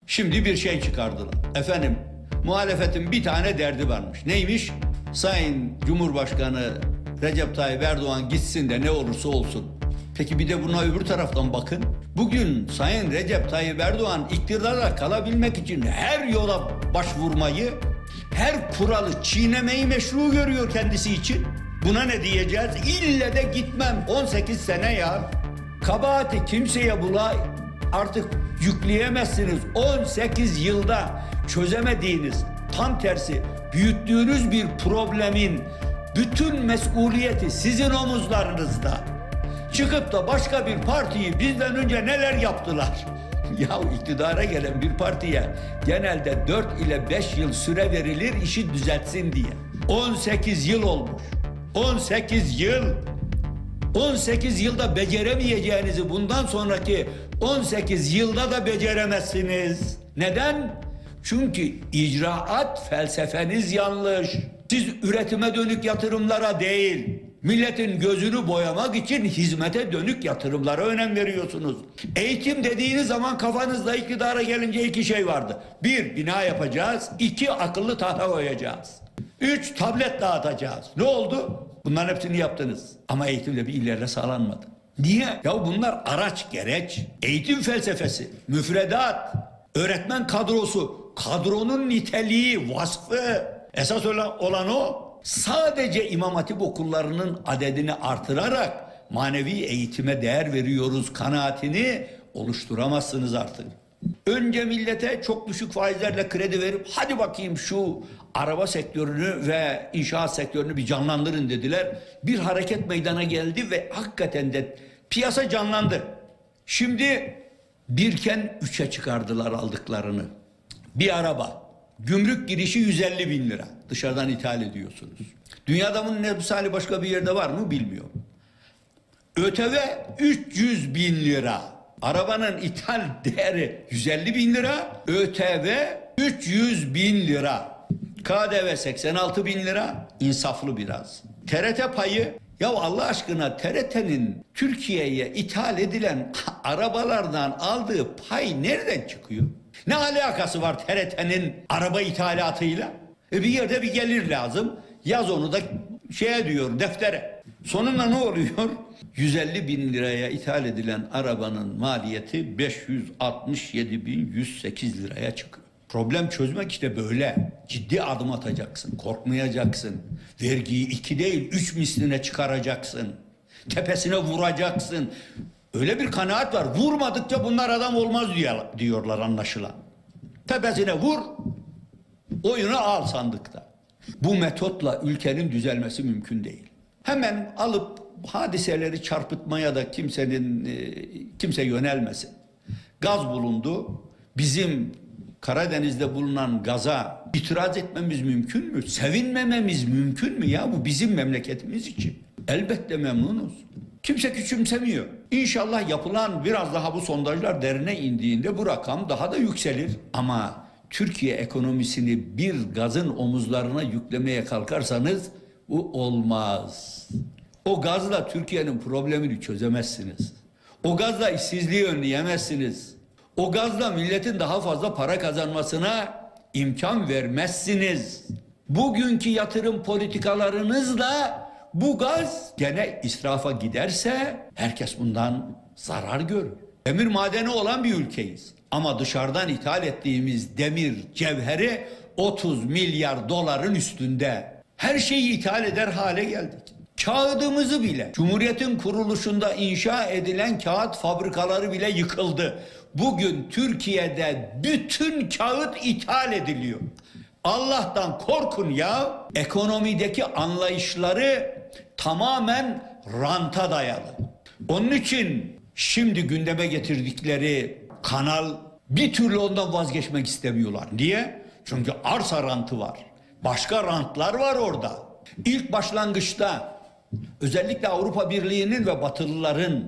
Şimdi bir şey çıkardılar. Efendim, muhalefetin bir tane derdi varmış. Neymiş? Sayın Cumhurbaşkanı Recep Tayyip Erdoğan gitsin de ne olursa olsun. Peki bir de buna öbür taraftan bakın. Bugün Sayın Recep Tayyip Erdoğan iktidarda kalabilmek için her yola başvurmayı, her kuralı çiğnemeyi meşru görüyor kendisi için. Buna ne diyeceğiz? İlle de gitmem. 18 sene ya. Kabahati kimseye artık yükleyemezsiniz. 18 yılda çözemediğiniz, tam tersi büyüttüğünüz bir problemin bütün mesuliyeti sizin omuzlarınızda. Çıkıp da başka bir partiyi bizden önce neler yaptılar? Ya iktidara gelen bir partiye genelde 4 ile 5 yıl süre verilir işi düzeltsin diye. 18 yıl olmuş. 18 yıl. 18 yılda beceremeyeceğinizi bundan sonraki 18 yılda da beceremezsiniz. Neden? Çünkü icraat felsefeniz yanlış. Siz üretime dönük yatırımlara değil, milletin gözünü boyamak için hizmete dönük yatırımlara önem veriyorsunuz. Eğitim dediğiniz zaman kafanızda iktidara gelince iki şey vardı. 1, bina yapacağız. 2, akıllı tahta koyacağız. 3, tablet dağıtacağız. Ne oldu? Bunların hepsini yaptınız. Ama eğitimde bir ilerle sağlanmadı. Niye? Ya bunlar araç gereç. Eğitim felsefesi, müfredat, öğretmen kadrosu, kadronun niteliği, vasfı. Esas olan o. Sadece İmam Hatip okullarının adedini artırarak manevi eğitime değer veriyoruz kanaatini oluşturamazsınız artık. Önce millete çok düşük faizlerle kredi verip hadi bakayım şu araba sektörünü ve inşaat sektörünü bir canlandırın dediler. Bir hareket meydana geldi ve hakikaten de piyasa canlandı. Şimdi birken 3'e çıkardılar aldıklarını. Bir araba. Gümrük girişi 150 bin lira. Dışarıdan ithal ediyorsunuz. Dünyada bunun misali başka bir yerde var mı bilmiyorum. ÖTV 300 bin lira. Arabanın ithal değeri 150 bin lira. ÖTV 300 bin lira. KDV 86 bin lira. İnsaflı biraz. TRT payı. Ya Allah aşkına TRT'nin Türkiye'ye ithal edilen arabalardan aldığı pay nereden çıkıyor? Ne alakası var TRT'nin araba ithalatıyla? Bir yerde bir gelir lazım. Yaz onu da diyor deftere. Sonunda ne oluyor? 150 bin liraya ithal edilen arabanın maliyeti 567.108 liraya çıkıyor. Problem çözmek işte böyle. Ciddi adım atacaksın, korkmayacaksın. Vergiyi 2 değil 3 misline çıkaracaksın. Tepesine vuracaksın. Öyle bir kanaat var. Vurmadıkça bunlar adam olmaz diyorlar anlaşılan. Tepesine vur, oyunu al sandıkta. Bu metotla ülkenin düzelmesi mümkün değil. Hemen alıp hadiseleri çarpıtmaya da kimse yönelmesin. Gaz bulundu. Bizim Karadeniz'de bulunan gaza itiraz etmemiz mümkün mü? Sevinmememiz mümkün mü ya? Bu bizim memleketimiz için. Elbette memnunuz. Kimse küçümsemiyor. İnşallah yapılan biraz daha bu sondajlar derine indiğinde bu rakam daha da yükselir. Ama Türkiye ekonomisini bir gazın omuzlarına yüklemeye kalkarsanız bu olmaz. O gazla Türkiye'nin problemini çözemezsiniz. O gazla işsizliği önleyemezsiniz. O gazla milletin daha fazla para kazanmasına imkan vermezsiniz. Bugünkü yatırım politikalarınızla bu gaz gene israfa giderse herkes bundan zarar görür. Demir madeni olan bir ülkeyiz. Ama dışarıdan ithal ettiğimiz demir cevheri 30 milyar doların üstünde. Her şeyi ithal eder hale geldik. Kağıdımızı bile, Cumhuriyet'in kuruluşunda inşa edilen kağıt fabrikaları bile yıkıldı. Bugün Türkiye'de bütün kağıt ithal ediliyor. Allah'tan korkun ya. Ekonomideki anlayışları tamamen ranta dayalı. Onun için şimdi gündeme getirdikleri kanal bir türlü ondan vazgeçmek istemiyorlar. Niye? Çünkü arsa rantı var. Başka rantlar var orada. İlk başlangıçta özellikle Avrupa Birliği'nin ve Batılıların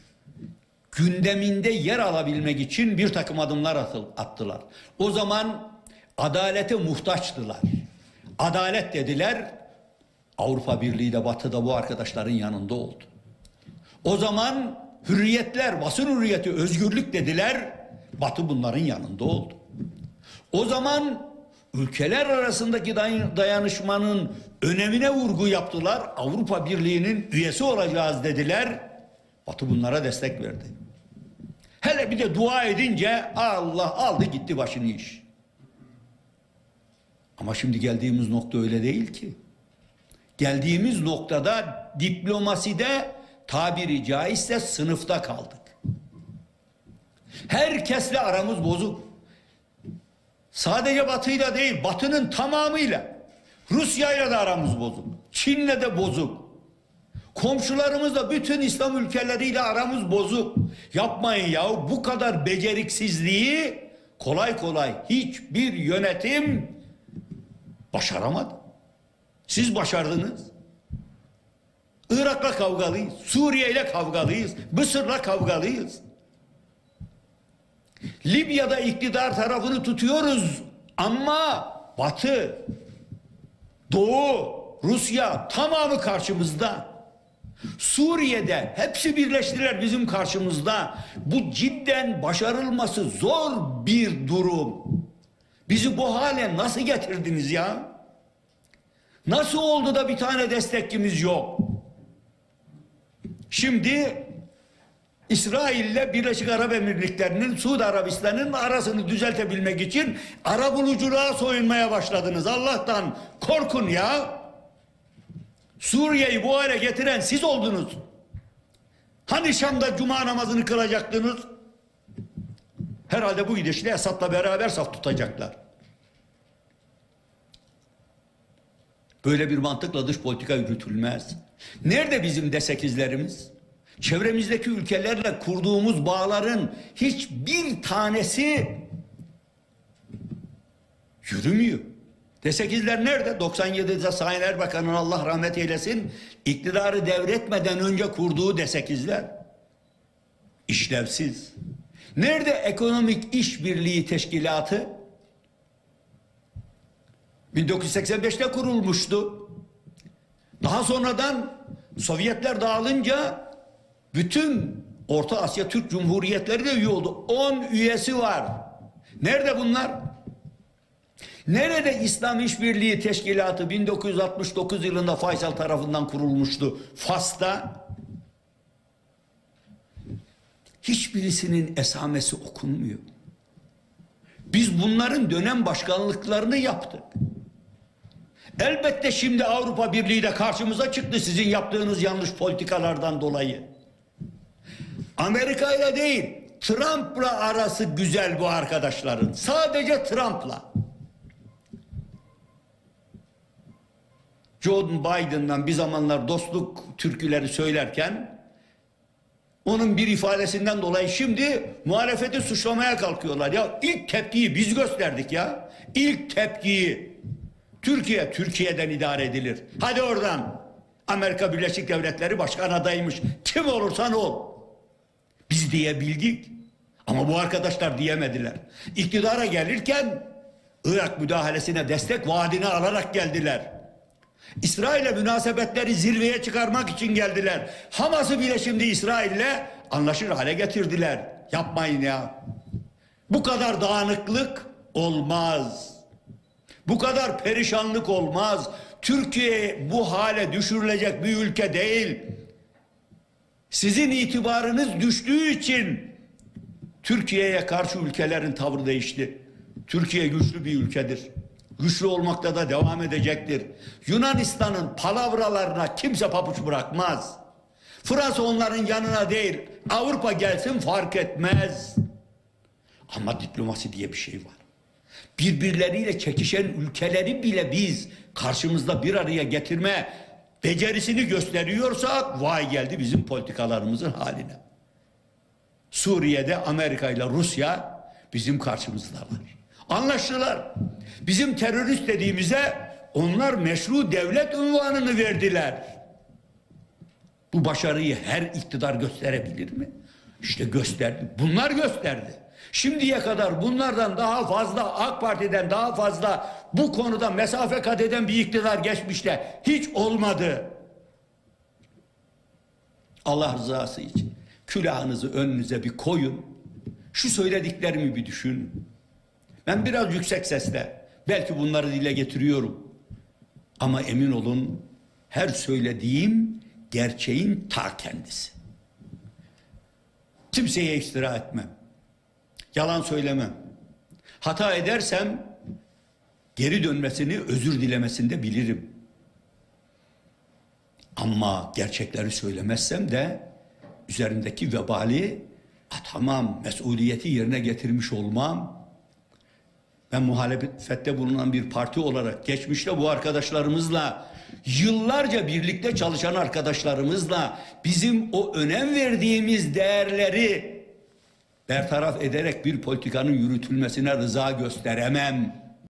gündeminde yer alabilmek için bir takım adımlar attılar. O zaman adalete muhtaçtılar. Adalet dediler. Avrupa Birliği de Batı da bu arkadaşların yanında oldu. O zaman hürriyetler, basın hürriyeti, özgürlük dediler. Batı bunların yanında oldu. O zaman ülkeler arasındaki dayanışmanın önemine vurgu yaptılar. Avrupa Birliği'nin üyesi olacağız dediler. Batı bunlara destek verdi. Hele bir de dua edince Allah aldı gitti başını iş. Ama şimdi geldiğimiz nokta öyle değil ki. Geldiğimiz noktada diplomaside tabiri caizse sınıfta kaldık. Herkesle aramız bozuk. Sadece Batı'yla değil, Batı'nın tamamıyla. Rusya'yla da aramız bozuk. Çin'le de bozuk. Komşularımızla, bütün İslam ülkeleriyle aramız bozuk. Yapmayın ya, bu kadar beceriksizliği kolay kolay hiçbir yönetim başaramadı. Siz başardınız. Irak'la kavgalıyız, Suriye'yle kavgalıyız, Mısır'la kavgalıyız. Libya'da iktidar tarafını tutuyoruz ama Batı, Doğu, Rusya tamamı karşımızda. Suriye'de hepsi birleştiler bizim karşımızda. Bu cidden başarılması zor bir durum. Bizi bu hale nasıl getirdiniz ya? Nasıl oldu da bir tane destekçimiz yok? Şimdi İsrail'le Birleşik Arap Emirlikleri'nin, Suudi Arabistan'ın arasını düzeltebilmek için arabuluculuğa soyunmaya başladınız. Allah'tan korkun ya. Suriye'yi bu hale getiren siz oldunuz. Hani Şam'da cuma namazını kılacaktınız? Herhalde bu gidişle Esad'la beraber saf tutacaklar. Böyle bir mantıkla dış politika yürütülmez. Nerede bizim D8'lerimiz? Çevremizdeki ülkelerle kurduğumuz bağların hiçbir tanesi yürümüyor. D8'ler nerede? 97'de Sayın Erbakan'ın Allah rahmet eylesin iktidarı devretmeden önce kurduğu D8'ler işlevsiz. Nerede ekonomik işbirliği teşkilatı? 1985'te kurulmuştu. Daha sonradan Sovyetler dağılınca bütün Orta Asya Türk Cumhuriyetleri de üye oldu. 10 üyesi var. Nerede bunlar? Nerede İslam İşbirliği Teşkilatı 1969 yılında Faysal tarafından kurulmuştu Fas'ta? Hiçbirisinin esamesi okunmuyor. Biz bunların dönem başkanlıklarını yaptık. Elbette şimdi Avrupa Birliği de karşımıza çıktı sizin yaptığınız yanlış politikalardan dolayı. Amerika ile değil, Trump'la arası güzel bu arkadaşların. Sadece Trump'la. Joe Biden'dan bir zamanlar dostluk türküleri söylerken onun bir ifadesinden dolayı şimdi muhalefeti suçlamaya kalkıyorlar. Ya ilk tepkiyi biz gösterdik ya. İlk tepkiyi Türkiye'den idare edilir. Hadi oradan Amerika Birleşik Devletleri başkan adayıymış. Kim olursan ol. Biz diyebildik. Ama bu arkadaşlar diyemediler. İktidara gelirken Irak müdahalesine destek vaadini alarak geldiler. İsrail'le münasebetleri zirveye çıkarmak için geldiler. Hamas'ı bile şimdi İsrail'le anlaşır hale getirdiler. Yapmayın ya. Bu kadar dağınıklık olmaz. Bu kadar perişanlık olmaz. Türkiye bu hale düşürülecek bir ülke değil. Sizin itibarınız düştüğü için Türkiye'ye karşı ülkelerin tavrı değişti. Türkiye güçlü bir ülkedir. Güçlü olmakta da devam edecektir. Yunanistan'ın palavralarına kimse pabuç bırakmaz. Fransa onların yanına değil, Avrupa gelsin fark etmez. Ama diplomasi diye bir şey var. Birbirleriyle çekişen ülkeleri bile biz karşımızda bir araya getirme becerisini gösteriyorsak vay geldi bizim politikalarımızın haline. Suriye'de Amerika ile Rusya bizim karşımızdalar. Anlaştılar. Bizim terörist dediğimize onlar meşru devlet unvanını verdiler. Bu başarıyı her iktidar gösterebilir mi? İşte gösterdi. Bunlar gösterdi. Şimdiye kadar bunlardan daha fazla, AK Parti'den daha fazla bu konuda mesafe kat eden bir iktidar geçmişte hiç olmadı. Allah rızası için külahınızı önünüze bir koyun. Şu söylediklerimi bir düşünün. Ben biraz yüksek sesle belki bunları dile getiriyorum. Ama emin olun her söylediğim gerçeğin ta kendisi. Kimseye iftira etmem. Yalan söylemem. Hata edersem geri dönmesini, özür dilemesini de bilirim. Ama gerçekleri söylemezsem de üzerindeki vebali atamam, mesuliyeti yerine getirmiş olmam. Ben muhalefette bulunan bir parti olarak geçmişte bu arkadaşlarımızla, yıllarca birlikte çalışan arkadaşlarımızla bizim o önem verdiğimiz değerleri bertaraf ederek bir politikanın yürütülmesine rıza gösteremem.